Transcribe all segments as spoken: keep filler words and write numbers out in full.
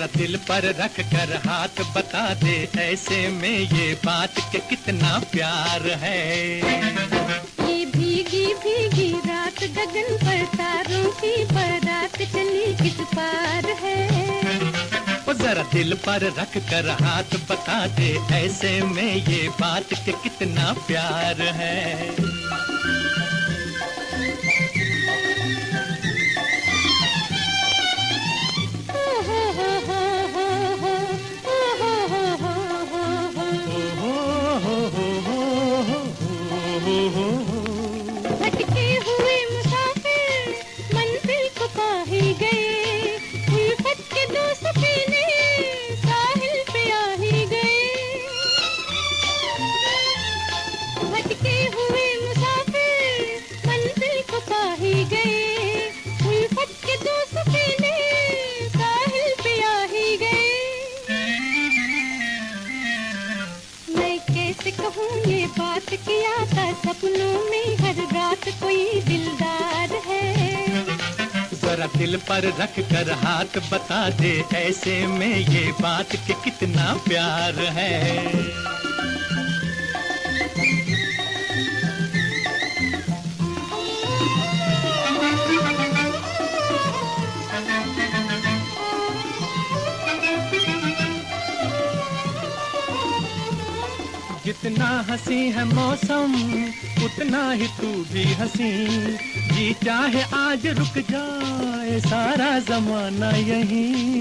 दिल पर रख कर हाथ बता दे, ऐसे में ये बात के कितना प्यार है। ये भीगी भीगी रात गगन पर तारों की बारात चली किस पार है। ओ जरा दिल पर रख कर हाथ बता दे, ऐसे में ये बात के कितना प्यार है। भटके हुए मुसाफिर मंजिल को पा ही गए, उल्फत के दो सफीने साहिल पे आ ही गए। भटके हुए मुसाफिर मंजिल को पा ही गए, उल्फत के दो सफीने साहिल पे आ ही गए। मैं कैसे कहूँ ये बात कि आता सपनों में हर रात कोई दिलदार है। जरा दिल पर रख कर हाथ बता दे, ऐसे में ये बात के कितना प्यार है। जितना हंसी है मौसम उतना ही तू भी हंसी, जी चाहे आज रुक जाए सारा जमाना यहीं।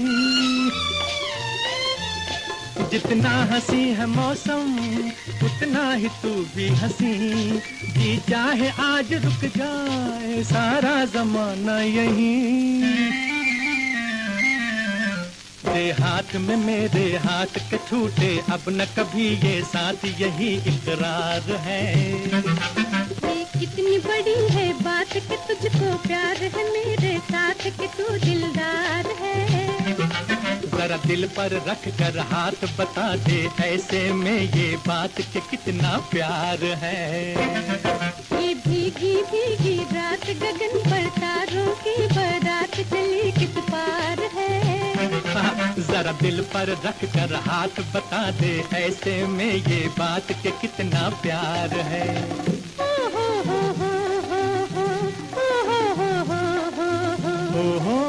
जितना हंसी है मौसम उतना ही तू भी हंसी, जी चाहे आज रुक जाए सारा जमाना यहीं। तेरे हाथ में मेरे हाथ के छूटे अब न कभी ये साथ, यही इकरार है। ये कितनी बड़ी है बात कि तुझको प्यार है मेरे साथ, कि तू दिलदार है। जरा दिल पर रख कर हाथ बता दे, ऐसे में ये बात के कितना प्यार है। ये भीगी भीगी रात गगन पर तारों की बारात चली किस पार है। जरा दिल पर रख कर हाथ बता दे, ऐसे में ये बात के कितना प्यार है। हो हो हो हो हो हो हो हो हो हो हो।